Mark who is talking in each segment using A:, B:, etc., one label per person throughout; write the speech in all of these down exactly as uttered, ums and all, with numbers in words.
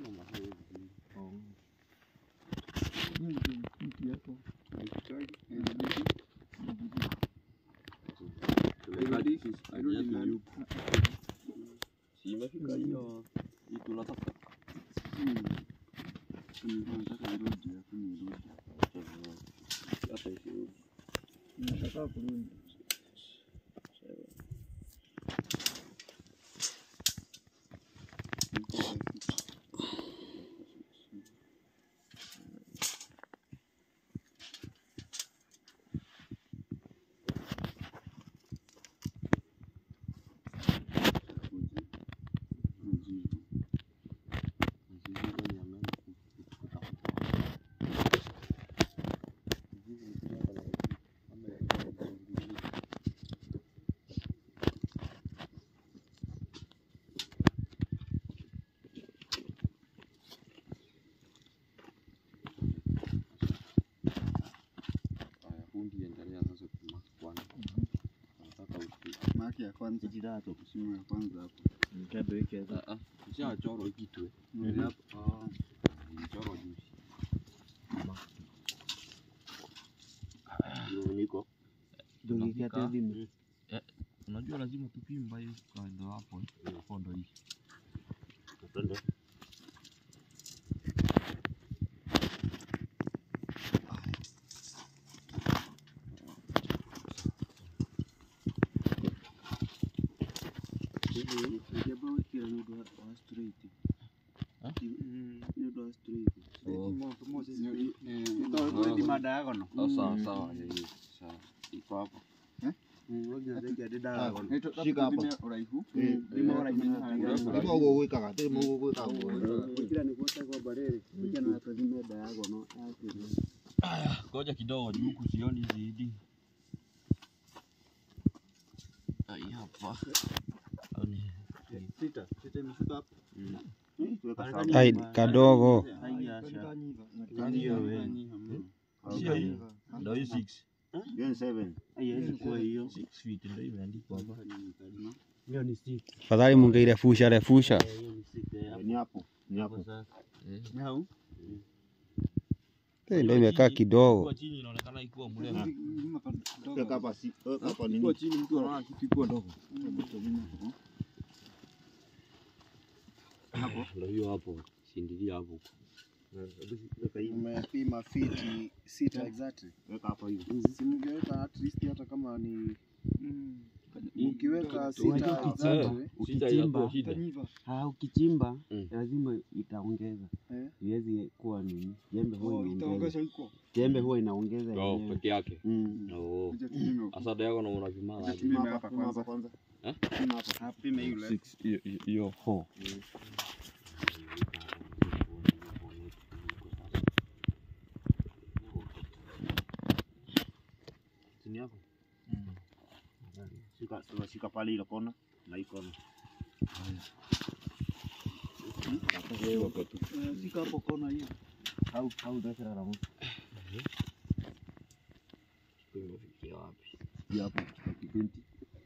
A: Imefika hiyo tunataka. Tunataka irudi ya kunirudi. Hata hiyo. Nataka kurudi. Maki ya kwanza jirato kusimu ya kwanza hapo. Nitabe weke hapo. Ah ah. Kisha choro kitu. Ndio hapo. Ah. Choro juice. Mama. Ndio niko. Ndio kiatu hivi. Eh, unajua lazima tupimba hiyo kwa ndo hapo. Hapo ndo hii. Ndo. Sawa sawa iko hapo. Eh? Ngoja ndege diagonal. Shika hapo. Uraihu. Lima uraihu. Lima ugo wika, lima ugo wika. Kila ni kuota kwa barele. Kuja na tazime diagonal. Aya, ngoja kidogo juu huku sioni zaidi. Ai hapa. Sita, sita imefika hapo.
B: Ai kadogo.
A: Ndio wewe. Sio hiyo. Ndio hii six. Hiyo seven. Haiwezi kuwa hiyo six feet ndio imeandikwa hapa. Hiyo ni six.
B: Fadhali mungeirefusha refusha.
A: Hiyo ni six. Ni hapo. Ni hapo sasa. Eh. Ni hao.
B: Eh, ndio imekaa kidogo.
A: Kwa chini inaonekana iko mrefu. Weka hapa si. Weka hapa nini? Kwa chini mtu anaona kitu iko ndogo. Hapo. Ndio hiyo hapo. Sindilia hapo. Umepima feet sita exactly. Weka hapa hivi. Simungeweka at least hata kama ni ukiweka sita exactly.
C: Ukichimba ah ukichimba lazima itaongeza. Iwezi kuwa nini? Jembe huwa inaongeza. Jembe huwa inaongeza
A: yenyewe. Oh, peke yake. Oh. Sasa diagonal unapima hapa. Pima hapa kwanza kwanza. Eh? Pima hapa. Pima yule. six hiyo four. Sini hapo. Mm. Shika shika pale ile kona na icon. Shika hapo kona hiyo. Au au dakika ramu. Tumefikia wapi? Hapo twenty.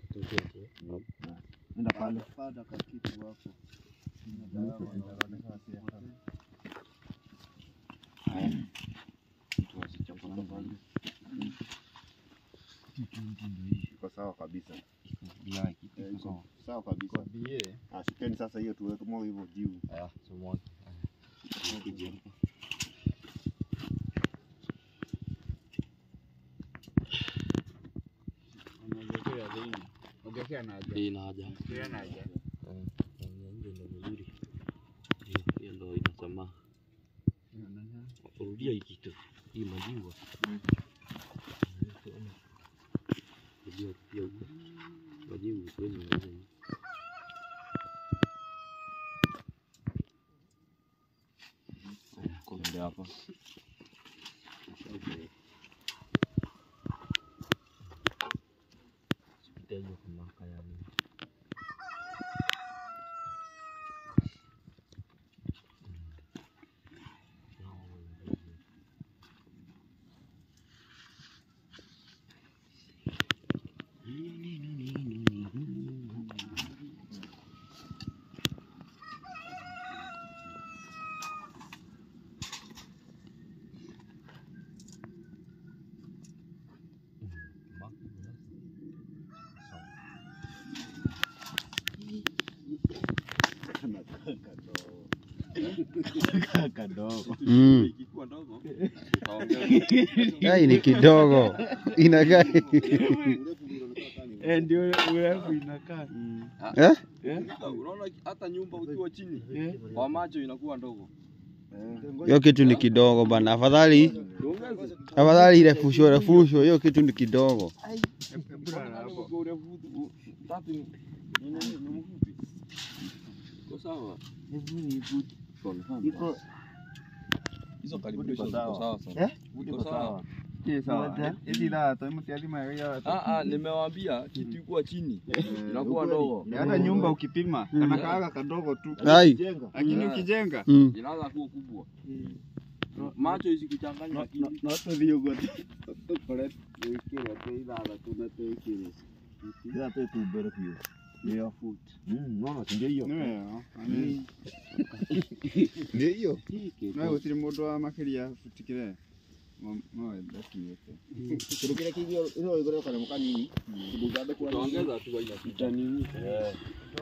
A: Nenda pale. Pada kwa kitu hapo. Haya. Tuwasichapana pale. Iko sawa kabisa. Bila kitu sawa. Sawa kabisa. Kwa bie. Ah, sikeni sasa hiyo tuweke moyo hivyo juu. Haya, somo. Kijeni. Ongezea zaidi. Ongezea na haja. Ina haja. Ongezea na haja. Eh, ndio ndio mzuri. Hiyo ndio inasema. Rudia hiki kitu. Hii majiwa. Ndio pia huko. Majiwa siwezi naweza hivi. Kwa ndio hapa. Sipitaje kwa kaya mimi.
C: Kadogo.
B: Mm.
D: Ikikuwa ndogo.
B: Ai ni kidogo. Inakaa.
C: Eh, ndio urefu inakaa.
B: Eh?
D: Unaona hata nyumba ukiwa chini kwa macho inakuwa ndogo.
B: Hiyo kitu ni kidogo bana. Afadhali afadhali ile fusho ile fusho hiyo kitu ni kidogo.
D: Sawa.
C: Iko
D: Hizo calibration ziko sawa sana.
C: iko sawa.
A: Sawa. Hizi la toa mtialima ya.
D: Ah ah, nimewaambia kitu iko chini inakuwa ndogo.
A: Hata nyumba ukipima kana kaaga kadogo tu.
B: Ai.
A: Lakini ukijenga
D: Inaanza kuwa kubwa. Macho isikuchanganya lakini
A: na hata hiyo gote.
C: correct. Ikile teida la tunate ikile.
A: Ya tu tu bere hiyo. Ni foot.
C: Mm, no, ndio hiyo.
A: Ndio. Ndio hiyo. Na utiri mundu wa makiria futikire. No, ndakinyete.
C: Kirukire kigio ino igore kana mukanini. Kidugade kwa
D: ongeza tu ina
C: kita nini? Eh.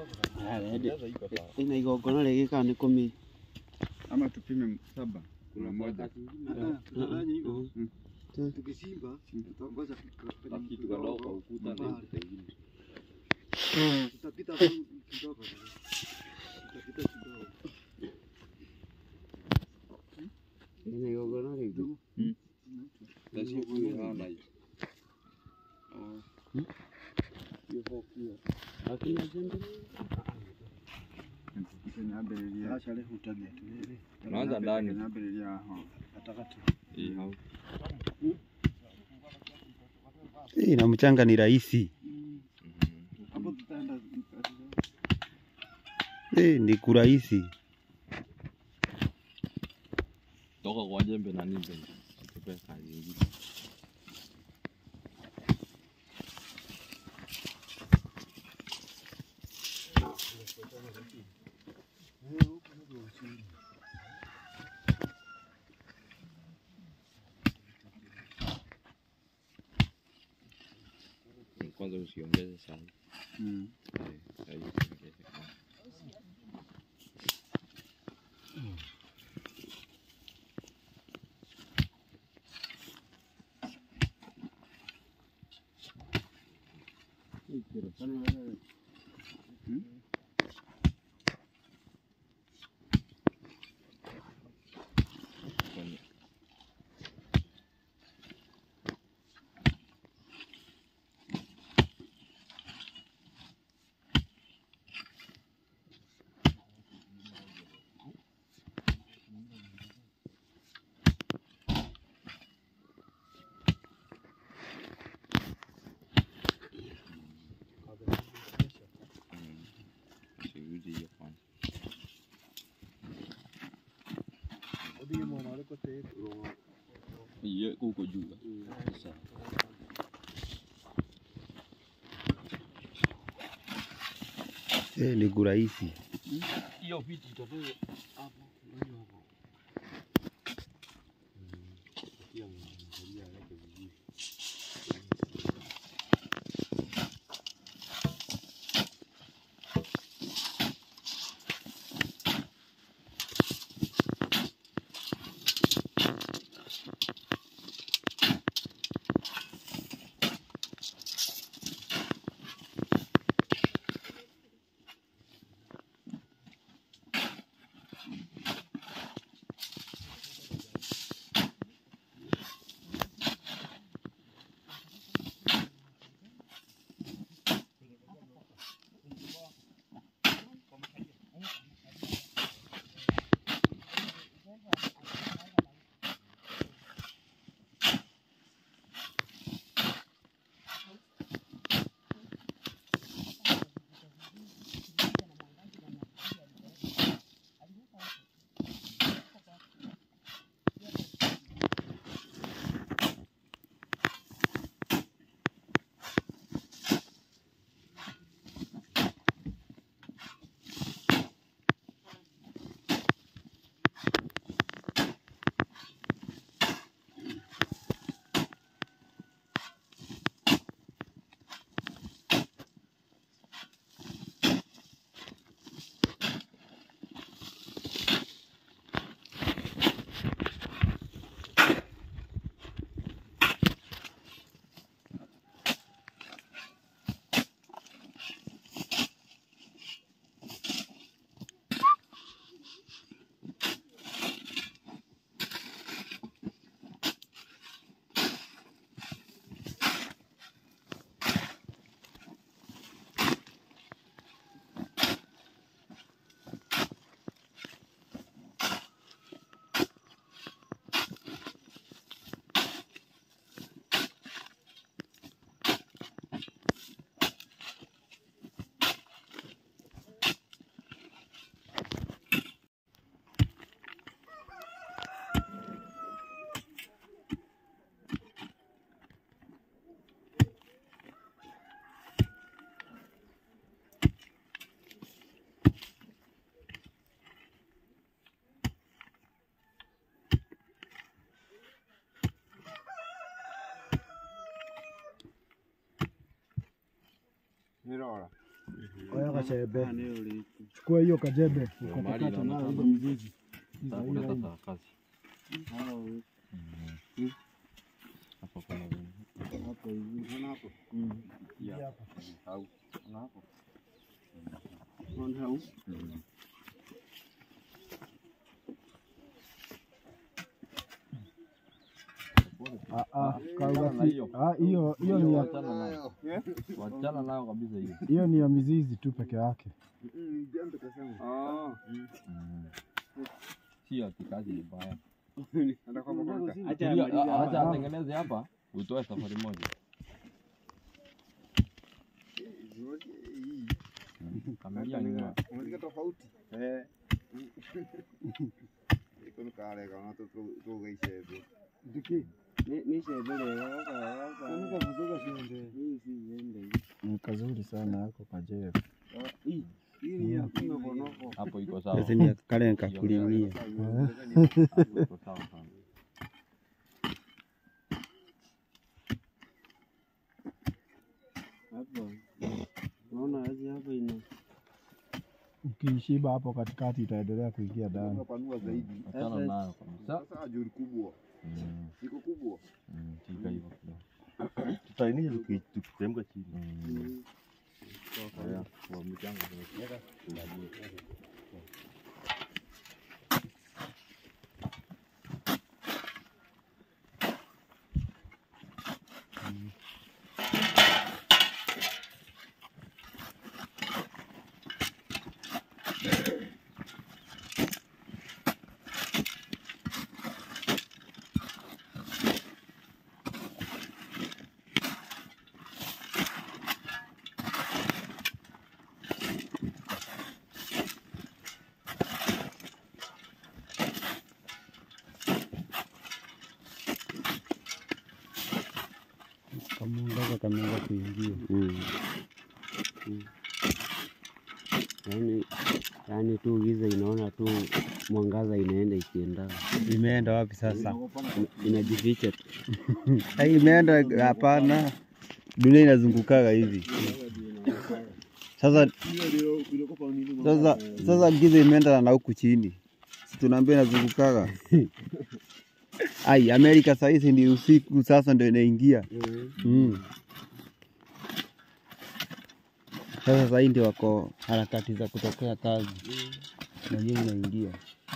C: Ina igongona rigika ni kumi.
A: Ama tupime saba. Kuna moja.
D: Nadhani hivyo. Tukisimba tutaongoza kitu kadogo kwa ukuta na pengine. Tutapita kidogo. Tutapita kidogo.
C: Ina igongona rigika.
D: Lazima kuona hiyo. Ah. Hiyo hiyo.
C: Lakini ajenda
A: Inabereria. Acha leo utagia tu wewe.
D: Unaanza ndani.
A: Inabereria hapo. Atakati.
D: Eh, hao.
B: Eh, na mchanga ni rahisi.
A: Hapo tutaenda.
B: Eh, ni kurahisi.
D: Toka kwa jembe na nini? Tupe kazi nyingine. Kwanza usiongeze sana.
A: Mm.
D: Iya, kuko juu. Sawa.
B: Eh, ni kurahisi.
D: Hiyo viti itakuwa hapo, ndio hapo. Pia mnaangalia yake vizuri. kachebe. Chukua hiyo kajebe ukatakata nayo hizo mizizi.
C: Unataka kazi. Hapo kuna nini?
D: Hapo hivi. Unaona hapo? Mm. Hapo.
C: Au. Unaona hapo?
D: Unaona hapo? Ah ah, ah hiyo hiyo ni ya
C: wachana nayo kabisa hiyo.
D: Hiyo ni ya mizizi tu peke yake.
A: Mm, jambo tasema.
C: Ah. Sio ati kazi ni mbaya.
A: Ndio kwa kwa.
C: Acha acha atengeneze hapa, utoe safari moja. Kamaria nyuma.
A: Unataka tofauti. Eh. Iko ni kale kana to to gaishe.
D: Diki. Ni ni shebele hapa hapa. Nika kutoka shinde. Hii si yende. Ni kazuri sana hapo kajebe. Hii hii ni ya kunoko.
C: Hapo iko sawa.
B: Sasa ni kale nikakulimia.
C: Hapo iko sawa sana.
D: Hapo. Unaona hizi hapa ina. Ukishiba hapo katikati itaendelea kuingia ndani.
A: Panua zaidi.
C: Achana nayo kabisa.
A: Sasa ajuri kubwa.
C: Mm.
A: Iko kubwa.
C: Mm, tika hivyo kidogo.
E: Tutainisha tukitemka chini.
C: Mm. Haya, kwa mchango tunaweka tunajua.
B: Kamunga kamunga kuingia.
C: Mm. Mm. Yaani yaani tu giza inaona tu mwangaza inaenda ikienda.
B: Imeenda wapi sasa?
C: Inajificha tu.
B: Hai imeenda hapana. Dunia inazungukaga hivi. Sasa sasa sasa giza imeenda na huku chini. Si tunaambia inazungukaga. Ai, Amerika sasa hizi ndio usiku sasa ndio inaingia. Mm. Mm. Sasa sasa ndio wako harakati za kutokea kazi. Mm. Na yeye inaingia.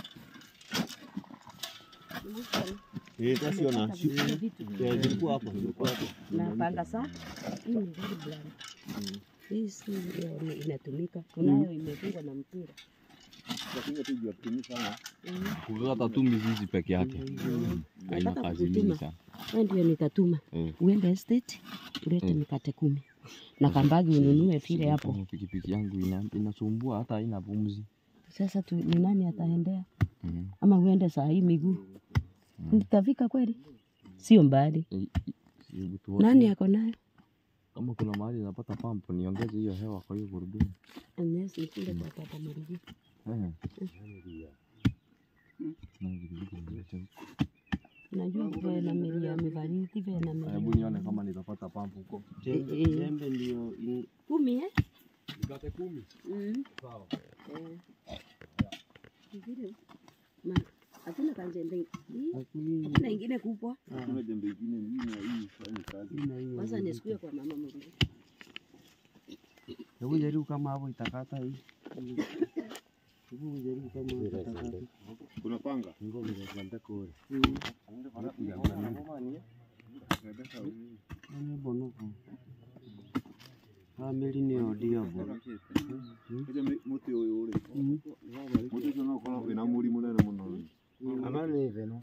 E: Eh, sasa ona. Eh, zilikuwa hapo, zilikuwa hapo.
F: Na panga saa hii ni very bland. Mm. Hii si inatumika. Kunayo imefungwa na mpira.
E: Lakini tu jua kutumika sana.
C: Kukata tu mizizi peke yake. Haina kazi mingi sana.
F: Wewe ndio nitatuma. Uende estate ulete mikate kumi. Na kambagi ununue vile hapo.
C: Pikipiki yangu ina inasumbua hata haina pumzi.
F: Sasa tu ni nani ataendea? Mm. Ama uende saa hii miguu. Mm. Nitafika kweli? Sio mbali. E, nani yako nayo?
C: Kama kuna mahali napata pump niongeze hiyo hewa kwa hiyo gurudumu.
F: Yes, nikinde kwa papa mrudi.
C: Eh.
F: Najua kwa na mili ya mivariti vile na mili.
C: Hebu nione kama nitapata pump huko.
F: Jembe ndio kumi eh?
C: Nikate kumi.
F: Mm.
C: Sawa.
F: Eh. Ndio. Ma, hatuna kanjembe. Na ingine kubwa.
E: Kuna jembe ingine hii na hii fanya kazi.
F: Kwanza nisikue kwa mama mrudi.
C: Hebu jaribu kama hapo itakata hii. Hebu jaribu kama itakata.
E: Kuna panga?
C: Ngome za kwenda kule. Ni bonoko. Family ni odio bo.
E: Kaje muti uyu uri. Muti uyu no kono ina muri munene muno.
D: Amane veno.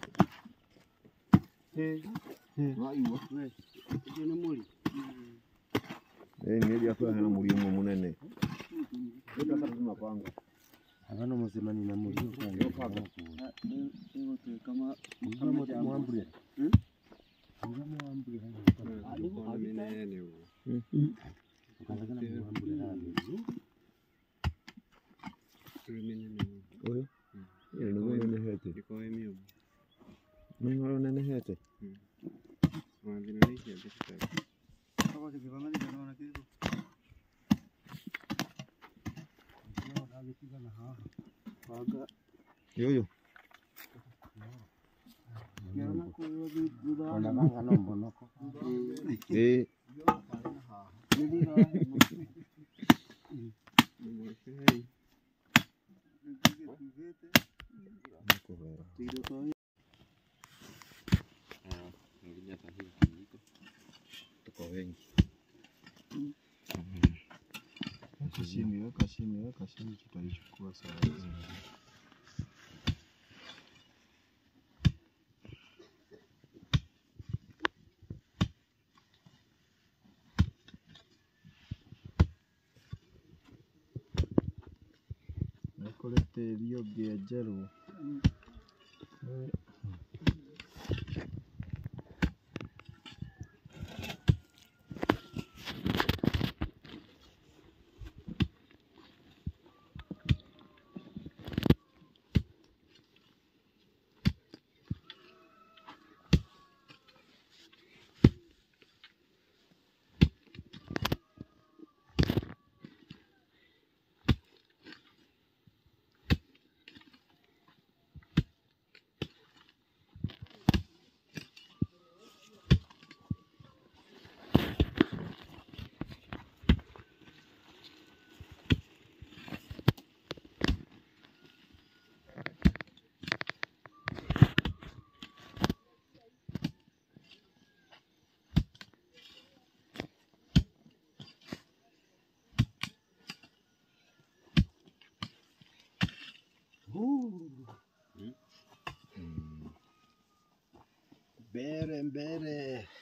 D: Eh. Eh.
E: Waiwa.
D: Ndio ni muri.
E: Eh, ni dia kwa hana muri munene. Ndio kama tunapanga.
D: Hapana mzima ni na muri kwa. Hiyo kama kama mwambure. Hmm? Kama mwambure.
A: Alikuwa menene huo.
D: Mhm. Kwanza kana mwambure hapo. Tumenene.
E: Oyo. Yeye ndio nene hete.
A: Iko mimi.
E: Mimi nene hete.
A: Mhm. Mwanzo nene hete. Kama kivanga ni naona kitu.
E: Eh. Tuko wengi.
A: Weka chini, weka chini, weka chini, tutaichukua saa hizi. Nakolete rio biajero. Mbere mbere.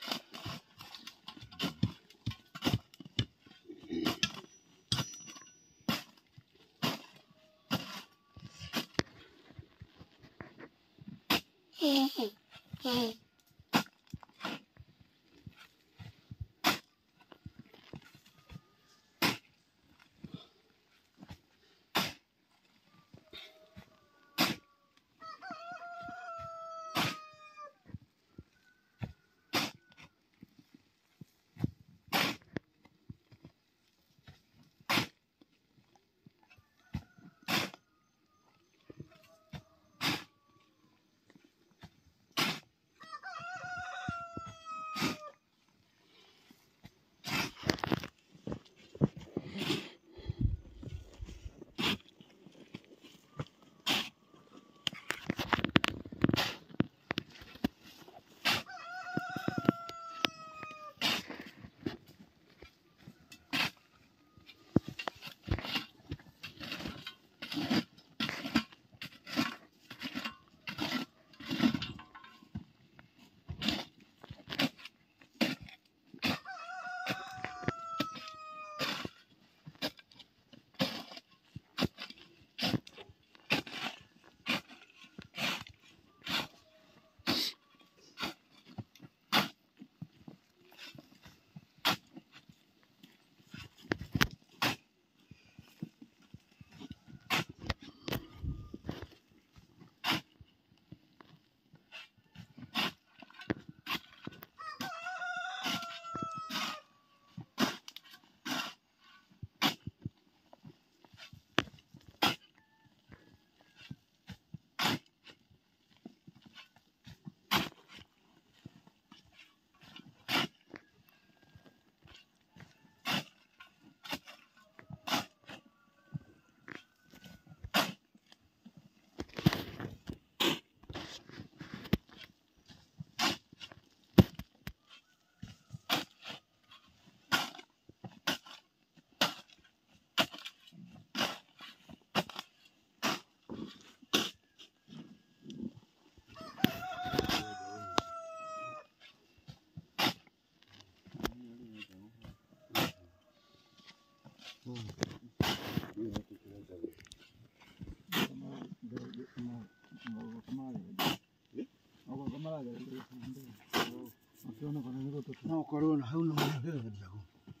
G: No corona, hau no mwana jago.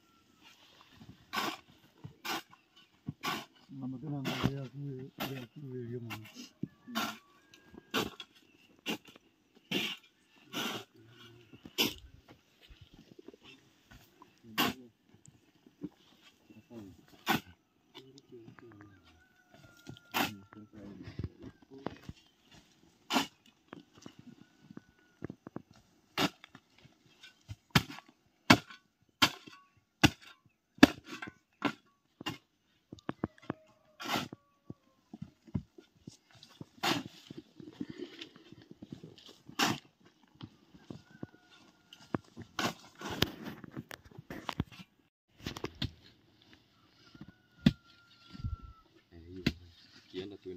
G: Mama tena ndio kule kule kule mama.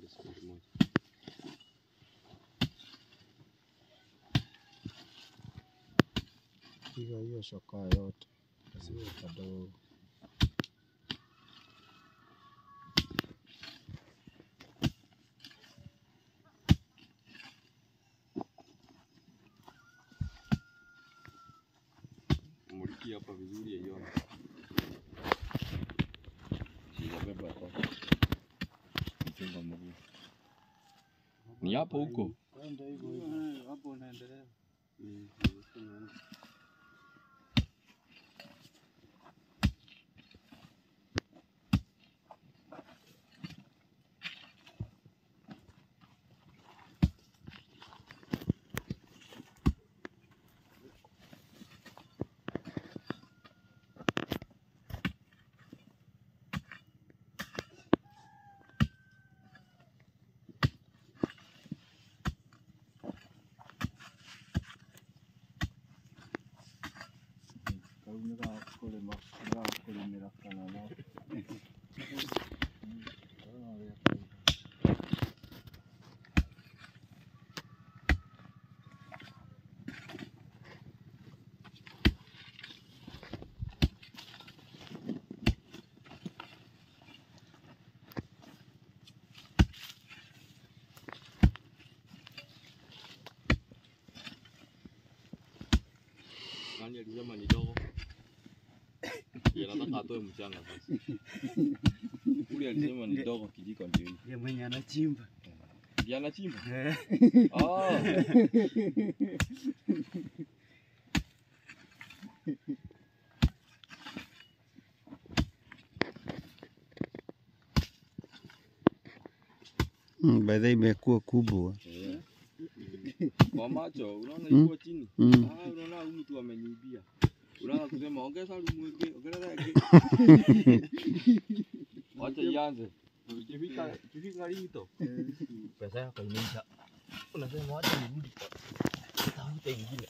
H: tuende siku moja.
A: Piga hiyo shoka yote. Sio kadogo.
H: Muliki hapa vizuri yaiona. Sijabeba hapa. Mfunga mguu. Ni hapo huko.
D: Kwenda hivyo hivyo. Hapo unaendelea. Mm.
H: Nani alisema ni dogo? Yanataka atoe mchanga sasa. Ule alisema ni dogo kijiko ndio hii.
C: Yeye mwenye anachimba.
H: Ndiye anachimba? Eh. Ah.
B: Mm, by the way imekuwa kubwa.
H: Yeah. Kwa macho unaona iko chini.
B: Mm.
H: Ah, unaona huyu mtu amenyibia. Unaanza kusema ongeza lumweke, ongeza yake. Wacha ianze. Ukifika ukifika limito. Pesa yako imeisha. Unasema wacha nirudi. Tafuta ingine.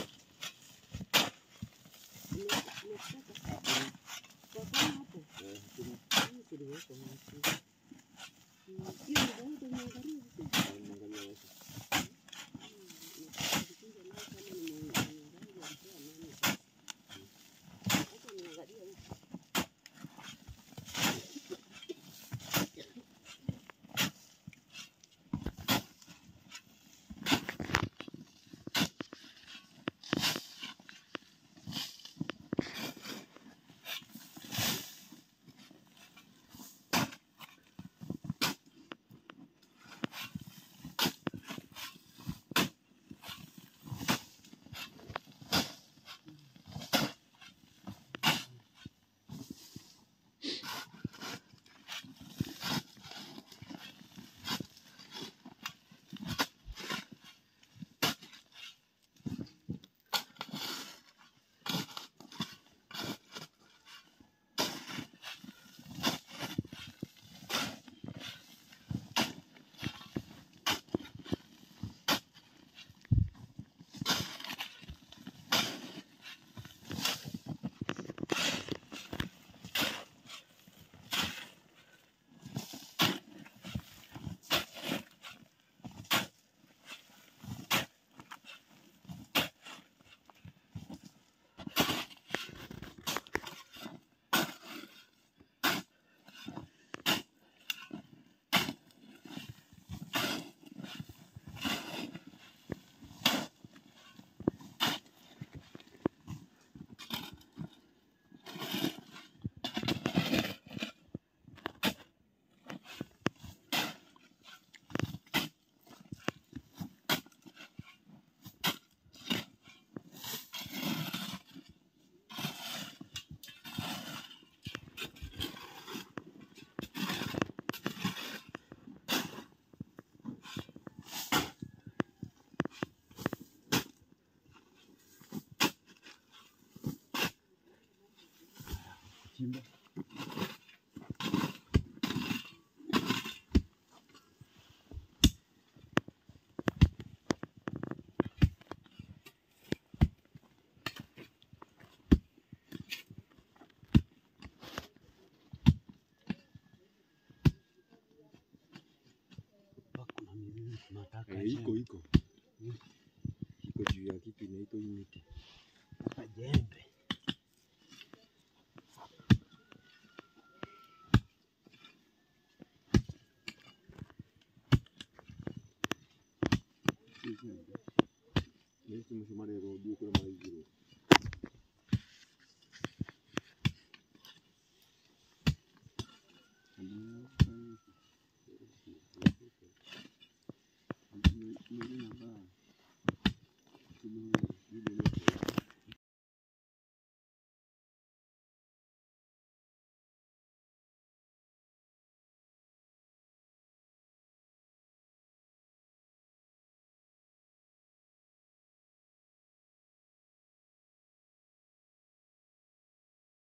C: Chimba.
H: iko iko. Iko juu ya kitu inaitwa imiti.
C: Hapa jembe.
E: Nisi mshimare rodi kwa maigiro.
C: Ndio ndio.